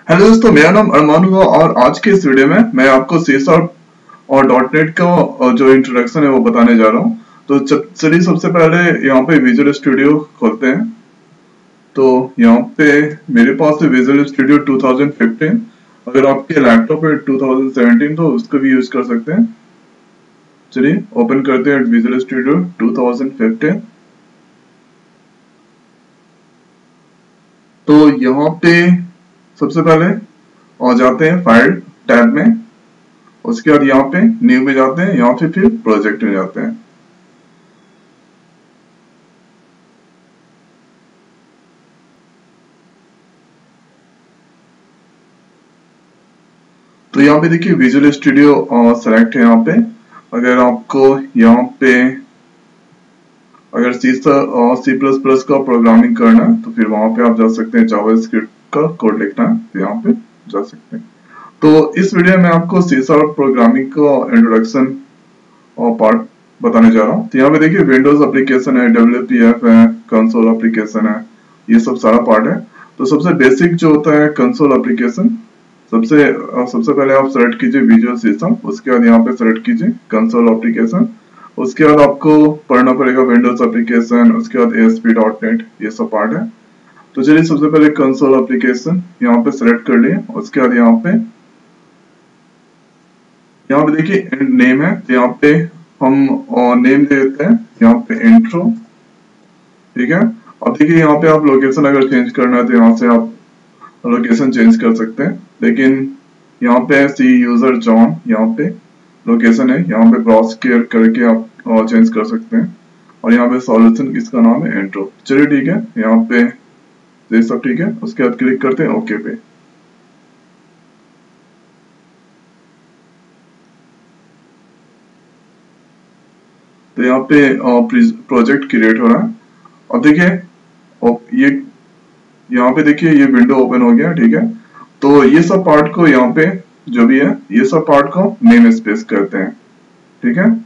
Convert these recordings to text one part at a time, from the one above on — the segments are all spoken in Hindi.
हेलो दोस्तों, मेरा नाम अरमान हुआ और आज के इस वीडियो में मैं आपको सी शार्प और डॉट नेट का जो इंट्रोडक्शन है वो बताने जा रहा हूँ। तो चलिए सबसे पहले यहाँ पे विजुअल स्टूडियो खोलते हैं। तो यहाँ पे मेरे पास है विजुअल स्टूडियो 2015। अगर आपके लैपटॉप है 2017 तो उसको भी यूज कर सकते हैं। चलिए ओपन करते हैं विजुअल स्टूडियो 2015। तो यहाँ पे सबसे पहले आ जाते हैं फाइल टैब में। उसके बाद यहाँ पे न्यू में जाते हैं, यहाँ पे फिर प्रोजेक्ट में जाते हैं। तो यहाँ पे देखिए विजुअल स्टूडियो सेलेक्ट है। यहाँ पे अगर आपको यहाँ पे अगर सी प्लस प्लस का प्रोग्रामिंग करना है तो फिर वहां पे आप जा सकते हैं। जावास्क्रिप्ट का कोड लिखना है तो यहाँ पे जा सकते हैं। तो इस वीडियो में आपको सी शार्प प्रोग्रामिंग का इंट्रोडक्शन और पार्ट बताने जा रहा हूँ। तो यहाँ पे देखिए विंडोज एप्लीकेशन है, WPF है, कंसोल एप्लीकेशन है, ये सब सारा पार्ट है। तो सबसे बेसिक जो होता है कंसोल एप्लीकेशन, सबसे पहले आप सेलेक्ट कीजिए विजुअल सिस्टम, उसके बाद यहाँ पे सेलेक्ट कीजिए कंसोल एप्लीकेशन। उसके बाद आपको पढ़ना पड़ेगा विंडोज एप्लीकेशन, उसके बाद ASP.NET, ये सब पार्ट है। तो चलिए सबसे पहले कंसोल एप्लीकेशन यहाँ पे सेलेक्ट कर लिए। उसके बाद यहाँ पे देखिए नेम है, तो यहाँ पे हम नेम दे देते हैं, यहाँ पे इंट्रो। ठीक है। अब देखिए यहाँ पे आप लोकेशन अगर चेंज करना है तो यहाँ से आप लोकेशन चेंज कर सकते हैं। लेकिन यहाँ पे सी यूजर जॉन, यहाँ पे लोकेशन है, यहाँ पे ब्राउज केयर करके आप चेंज कर सकते हैं। और यहाँ पे सॉल्यूशन इसका नाम है इंट्रो। चलिए ठीक है, यहाँ पे ये सब ठीक है। उसके बाद क्लिक करते हैं ओके पे। तो यहाँ पे प्रोजेक्ट क्रिएट हो रहा है। अब देखिए ये यहाँ पे देखिए ये विंडो ओपन हो गया। ठीक है। तो ये सब पार्ट को यहाँ पे जो भी है ये सब पार्ट को नेम स्पेस करते हैं। ठीक है।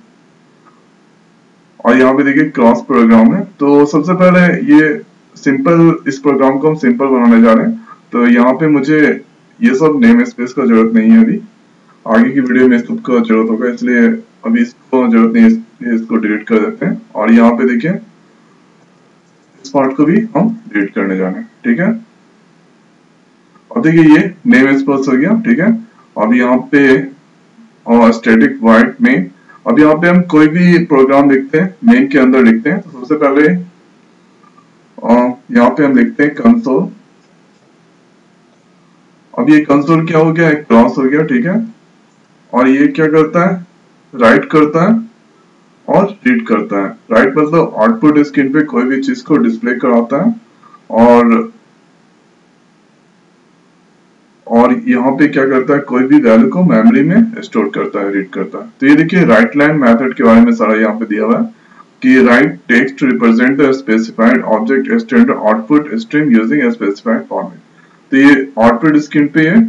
और यहाँ पे देखिए क्रॉस प्रोग्राम है। तो सबसे पहले ये सिंपल, इस प्रोग्राम को हम सिंपल बनाने जा रहे हैं। तो यहाँ पे मुझे ये सब नेम स्पेस का जरूरत नहीं है। अभी आगे की वीडियो में इसको जरूरत होगा, इसलिए अभी इसको जरूरत नहीं है, इसको डिलीट कर देते हैं। और यहाँ पे देखिए इस पार्ट को भी हम डिलीट करने जाना है। ठीक है। अब देखिए ये नेम स्पेस हो गया। ठीक है। अब यहाँ पे स्टैटिक वाइड में, अब यहाँ पे हम कोई भी प्रोग्राम लिखते हैं मेन के अंदर लिखते हैं। तो सबसे पहले यहाँ पे हम लिखते हैं कंसोल। अब ये कंसोल क्या हो गया, एक क्लास हो गया। ठीक है। और ये क्या करता है, राइट करता है और रीड करता है। राइट मतलब आउटपुट स्क्रीन पे कोई भी चीज को डिस्प्ले कराता है। और यहाँ पे क्या करता है, कोई भी वैल्यू को मेमोरी में स्टोर करता है, रीड करता है। तो ये देखिए राइट लाइन मेथड के बारे में सारा यहाँ पे दिया हुआ है कि write text represent the specified object standard output stream using a specified format. तो ये आउटपुट स्क्रीन पे है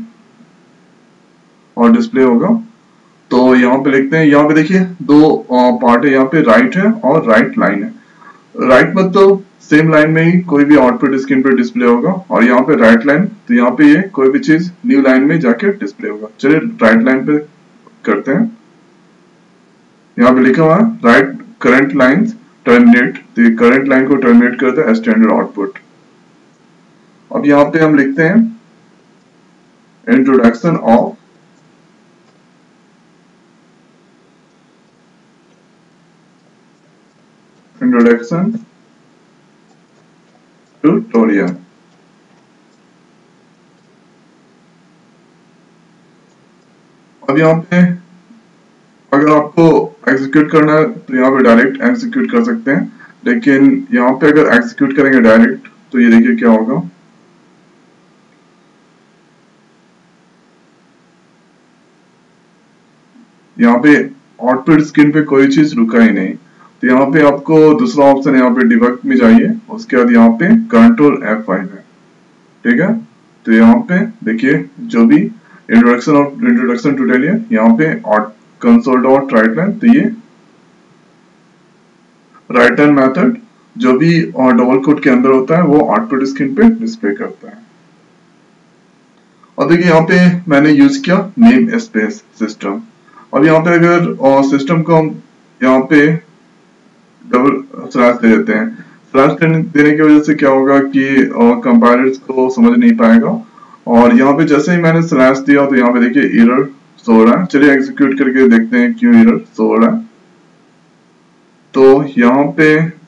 और डिस्प्ले होगा। तो यहाँ पे लिखते हैं, यहाँ पे देखिए दो पार्ट है, यहाँ पे राइट है और राइट लाइन है। राइट मतलब सेम लाइन में ही कोई भी आउटपुट स्क्रीन पे डिस्प्ले होगा, और यहाँ पे राइट लाइन, तो यहाँ पे ये कोई भी चीज न्यू लाइन में जाके डिस्प्ले होगा। चलिए राइट लाइन पे करते हैं। यहाँ पे लिखा हुआ है राइट करंट लाइन टर्मिनेट, तो ये करंट लाइन को टर्मिनेट करता है स्टैंडर्ड आउटपुट। अब यहाँ पे हम लिखते हैं इंट्रोडक्शन ऑफ इंट्रोडक्शन ट्यूटोरियल। अब यहाँ पे अगर आपको एग्जीक्यूट करना है तो यहाँ पे डायरेक्ट एग्जीक्यूट कर सकते हैं, लेकिन यहाँ पे अगर एग्जीक्यूट करेंगे डायरेक्ट तो ये देखिए क्या होगा। यहाँ पे आउटपुट स्क्रीन पे कोई चीज रुका ही नहीं। तो यहाँ पे आपको दूसरा ऑप्शन, यहाँ पे डिबग में जाइए, उसके बाद यहाँ पे कंट्रोल F5 है। ठीक है। तो यहाँ पे देखिए जो भी इंट्रोडक्शन ट्यूटोरियल, यहाँ पे कंसोल डॉट राइट लाइन, तो ये राइट हैंड मेथड जो भी डबल कोट के अंदर होता है वो आउटपुट स्क्रीन पे डिस्प्ले करता है। और देखिए यहाँ पे मैंने यूज किया नेम स्पेस सिस्टम। अब यहाँ पे अगर सिस्टम को हम यहाँ पे डबल स्लैश दे देते हैं, स्लैश देने की वजह से क्या होगा कि कंपाइलर्स को समझ नहीं पाएगा। और यहाँ पे जैसे ही मैंने स्लैश दिया तो यहाँ पे देखिए एरर शो हो रहा है। चलिए एग्जीक्यूट करके देखते हैं क्यों एरर शो हो रहा है। तो यहाँ पे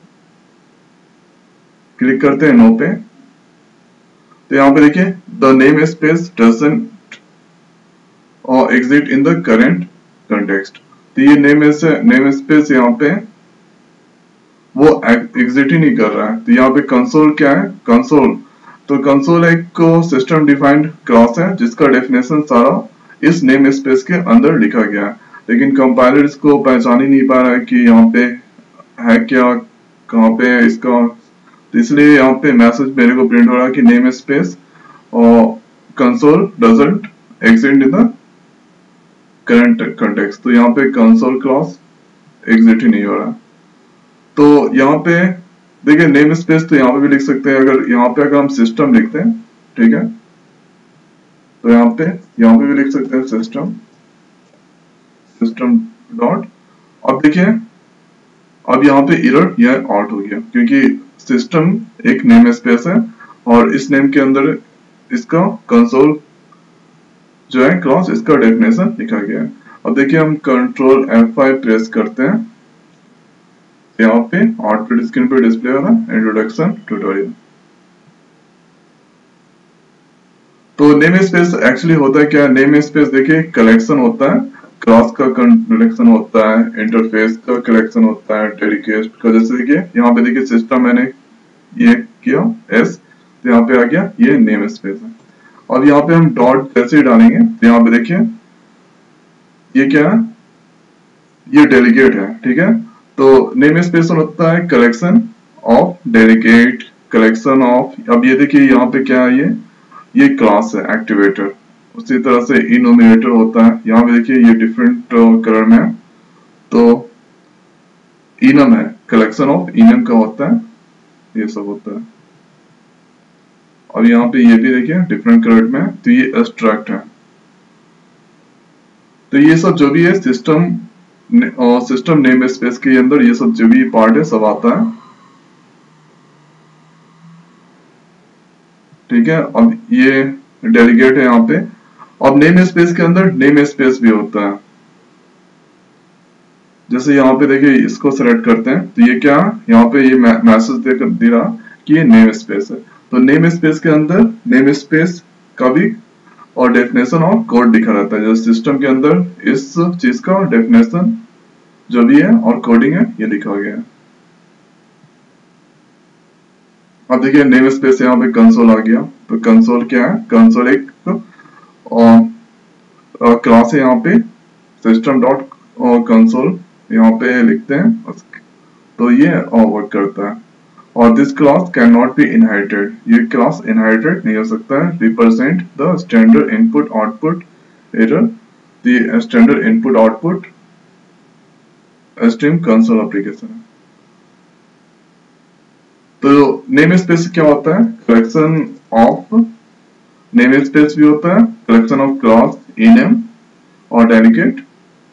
क्लिक करते हैं नो पे, तो यहाँ पे देखिए the name space doesn't exist in the current context. तो ये नेम स्पेस यहाँ पे वो एग्जिट ही नहीं कर रहा है। तो यहाँ पे कंसोल क्या है, कंसोल, तो कंसोल एक सिस्टम डिफाइंड क्लास है जिसका डेफिनेशन सारा इस नेम स्पेस के अंदर लिखा गया है, लेकिन कंपाइलर इसको पहचान ही नहीं पा रहा है कि यहाँ पे है क्या, कहाँ पे है इसका। तो इसलिए यहाँ पे मैसेज मेरे को प्रिंट हो रहा है कि नेम स्पेस और console doesn't exist in the current context. तो यहाँ पे कंसोल क्लास एग्जिट ही नहीं हो रहा है। तो यहाँ पे देखिए नेम स्पेस तो यहाँ पे भी लिख सकते हैं। अगर हम सिस्टम लिखते हैं, ठीक है, तो यहाँ पे भी लिख सकते हैं सिस्टम डॉट। अब देखिए अब यहाँ पे एरर यह आउट हो गया क्योंकि सिस्टम एक नेम स्पेस है और इस नेम के अंदर इसका कंसोल जो है क्लास, इसका डेफिनेशन लिखा गया है। अब देखिए हम कंट्रोल F5 प्रेस करते हैं, यहाँ पे आउटपुट स्क्रीन पे डिस्प्ले हो रहा है इंट्रोडक्शन ट्यूटोरियल। तो नेम स्पेस एक्चुअली होता है क्या, नेम स्पेस देखिए कलेक्शन होता है, क्लास का कलेक्शन होता है, इंटरफेस का कलेक्शन होता है, डेडिकेट का। जैसे देखिए यहाँ पे देखिए सिस्टम मैंने ये किया एस, तो यहाँ पे आ गया ये नेम स्पेस है। और यहाँ पे हम डॉट जैसे ही डालेंगे तो यहाँ पे देखिए ये क्या है, ये डेलीगेट है, ठीक है। तो नेम स्पेस होता है collection of delegate, collection of. अब ये देखिए यहाँ पे क्या है, ये क्लास है एक्टिवेटर। उसी तरह से इनोमिनेटर होता है, यहाँ पे देखिए ये डिफरेंट कलर में है। तो इनम है, कलेक्शन ऑफ इनम का होता है, ये सब होता है। और यहाँ पे ये भी देखिए डिफरेंट कलर में है, तो ये एब्स्ट्रैक्ट है। तो ये सब जो भी है सिस्टम नेम स्पेस के अंदर ये सब जो भी पार्ट है सब आता है, ठीक है। अब ये डेलीगेट है यहाँ पे। अब नेम स्पेस के अंदर नेम स्पेस भी होता है। जैसे यहाँ पे देखिए इसको सेलेक्ट करते हैं तो ये क्या, यहाँ पे ये मैसेज दे रहा कि ये नेम स्पेस है। तो नेम स्पेस के अंदर नेम स्पेस का भी और डेफिनेशन और कोड दिखा रहता है। जो सिस्टम के अंदर इस चीज का डेफिनेशन जो भी है और कोडिंग है ये लिखा गया है। अब देखिए नेम स्पेस यहाँ पे कंसोल आ गया। तो कंसोल क्या है, कंसोल एक क्लास है यहाँ पे, सिस्टम डॉट कंसोल यहाँ पे लिखते हैं, तो ये वर्क करता है। और this class can not be inherited, ये क्लास इनहेरिटेड नहीं हो सकता है। Represent the standard input output error, the standard input output stream console application. तो नेम स्पेस क्या होता है, कलेक्शन ऑफ, नेम स्पेस भी होता है कलेक्शन ऑफ क्लास इनम और डेलीगेट,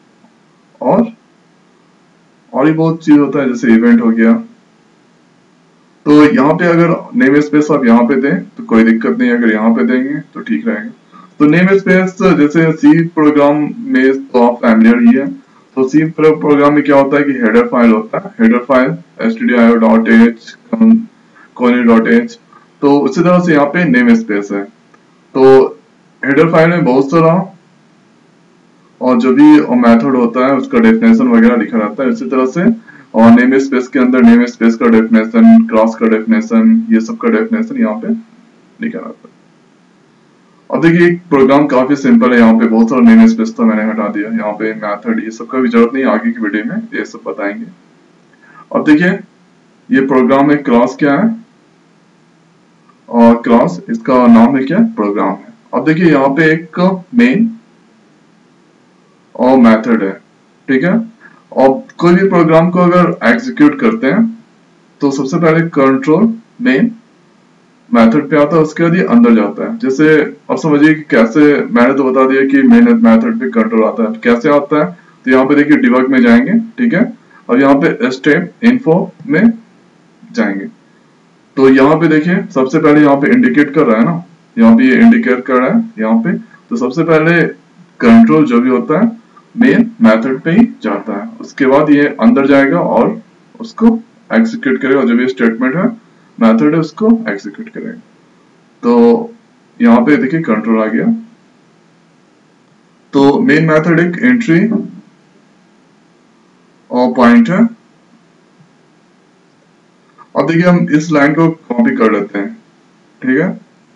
और ये बहुत चीज होता है जैसे इवेंट हो गया। तो यहाँ पे अगर नेम स्पेस आप यहाँ पे दें तो कोई दिक्कत नहीं, अगर यहाँ पे देंगे तो ठीक रहेगा। तो नेम स्पेस जैसे सी प्रोग्राम में तो आप फैमिलियर ही है। तो सी प्रोग्राम में क्या होता है कि हेडर फाइल होता है, हेडर फाइल stdio.h conny.h। तो उसी तरह से यहाँ पे नेम स्पेस है। तो हेडर फाइल में बहुत सारा और जो भी मेथड होता है उसका डेफिनेशन वगैरह लिखा रहता है। इसी तरह से और नेम स्पेस के अंदर नेम स्पेस का डेफिनेशन, क्लास का डेफिनेशन, ये सब का डेफिनेशन यहाँ पे लिखा रहता है। अब देखिए प्रोग्राम काफी सिंपल है, यहाँ पे बहुत सारा नेम स्पेस तो मैंने हटा दिया। यहाँ पे मेथड ये सब का भी जरूरत नहीं, आगे की वीडियो में ये सब बताएंगे। अब देखिए ये प्रोग्राम में क्लास क्या है, और क्लास इसका नाम है क्या, प्रोग्राम है। अब देखिए यहाँ पे एक मेन और मेथड है, ठीक है। और कोई भी प्रोग्राम को अगर एग्जीक्यूट करते हैं तो सबसे पहले कंट्रोल मेन मेथड पे आता है, उसके बाद ये अंदर जाता है। जैसे अब समझिए कि कैसे, मैंने तो बता दिया कि मेन मेथड पे कंट्रोल आता है, कैसे आता है। तो यहाँ पे देखिए डिबग में जाएंगे, ठीक है, और यहाँ पे स्टेप इन्फो में जाएंगे। तो यहाँ पे देखिए सबसे पहले यहाँ पे इंडिकेट कर रहा है ना, यहाँ पे ये इंडिकेट कर रहा है यहाँ पे। तो सबसे पहले कंट्रोल जो भी होता है मेन मेथड पे ही जाता है, उसके बाद ये अंदर जाएगा और उसको एग्जीक्यूट करेगा, जो भी स्टेटमेंट है मेथड है उसको एग्जीक्यूट करेगा। तो यहाँ पे देखिए कंट्रोल आ गया। तो मेन मेथड एक एंट्री और पॉइंट है। अब देखिए हम इस लाइन को कॉपी कर लेते हैं, ठीक है,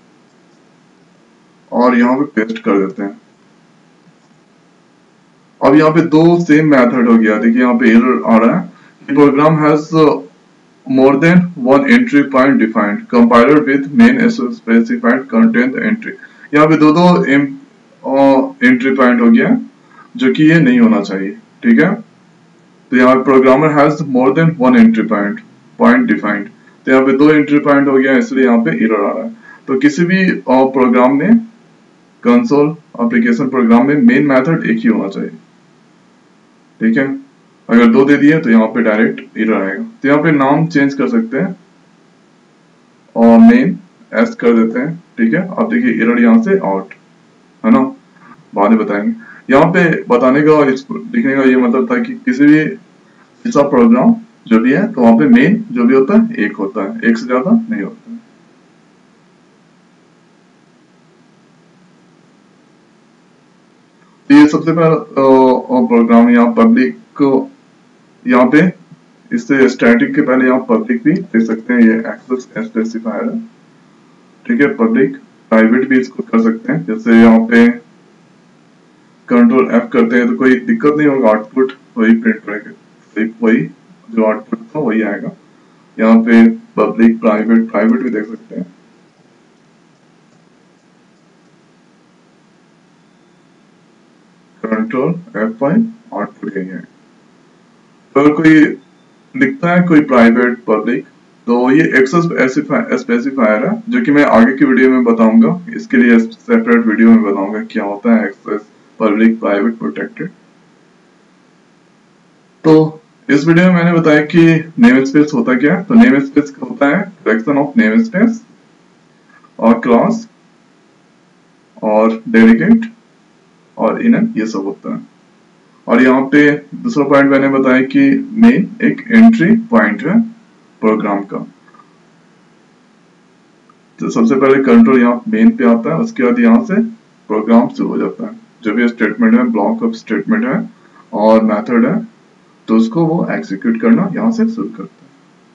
और यहाँ पे पेस्ट कर देते हैं। अब यहाँ पे दो सेम मेथड हो गया। देखिए यहाँ पे एरर आ रहा है, program has more than one entry point defined, compiler with main specified contain the entry। यहाँ पे दो एंट्री पॉइंट हो गया जो कि ये नहीं होना चाहिए, ठीक है। तो यहाँ programmer has more than one entry point defined. तो यहाँ पे दो एंट्री पॉइंट हो गया, इसलिए यहाँ पे एरर आ रहा है। तो किसी भी प्रोग्राम में, कंसोल एप्लीकेशन प्रोग्राम में मेन मेथड एक ही होना चाहिए, ठीक है। अगर दो दे दिए तो यहाँ पे डायरेक्ट एरर आएगा। तो यहाँ पे नाम चेंज कर सकते हैं और मेन एस कर देते हैं, ठीक है। अब देखिए एरर यहाँ से आउट है ना, बाद में बताएंगे। यहाँ पे बताने का और लिखने का ये मतलब था कि किसी भी ऐसा प्रोग्राम जो भी है तो वहां पे मेन जो भी होता है एक होता है, एक से ज्यादा नहीं होता है। ये सबसे पहला प्रोग्राम यहाँ पब्लिक को, यहाँ पे इससे स्टैटिक के पहले यहाँ पब्लिक भी दे सकते हैं, ये एक्सेस स्पेसिफायर है, ठीक है। पब्लिक प्राइवेट भी इसको कर सकते हैं। जैसे यहाँ पे कंट्रोल F करते हैं तो कोई दिक्कत नहीं होगा, आउटपुट वही प्रिंट करेगा, वही जो आउटपुट था वही आएगा। यहाँ पे पब्लिक प्राइवेट भी देख सकते हैं। कंट्रोल F5 आउटपुट यही है। अगर कोई लिखता है कोई प्राइवेट पब्लिक, तो ये एक्सेस स्पेसिफायर है, जो कि मैं आगे की वीडियो में बताऊंगा। इसके लिए सेपरेट वीडियो में बताऊंगा क्या होता है एक्सेस पब्लिक प्राइवेट प्रोटेक्टेड। तो इस वीडियो में मैंने बताया कि नेम स्पेस होता क्या है। तो नेम स्पेस होता है कलेक्शन ऑफ नेम स्पेस और क्लास और डेलीगेट और इनर, ये सब होता है। और यहाँ पे दूसरा पॉइंट मैंने बताया कि मेन एक एंट्री पॉइंट है प्रोग्राम का। तो सबसे पहले कंट्रोल यहाँ मेन पे आता है, उसके बाद यहाँ से प्रोग्राम शुरू हो जाता है। जो भी स्टेटमेंट है, ब्लॉक ऑफ स्टेटमेंट है और मेथड है, तो उसको वो एग्जीक्यूट करना यहाँ से शुरू करता है।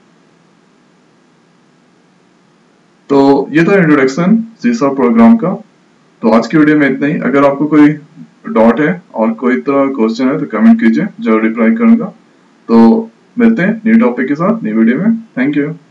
तो ये था इंट्रोडक्शन सी शार्प प्रोग्राम का। तो आज की वीडियो में इतना ही। अगर आपको कोई डॉट है और कोई तरह क्वेश्चन है तो कमेंट कीजिए, जरूर रिप्लाई करूंगा। तो मिलते हैं न्यू टॉपिक के साथ नई वीडियो में। Thank you.